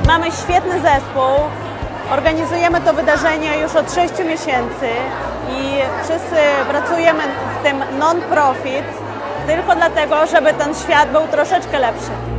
Mamy świetny zespół, organizujemy to wydarzenie już od 6 miesięcy i wszyscy pracujemy w tym non-profit tylko dlatego, żeby ten świat był troszeczkę lepszy.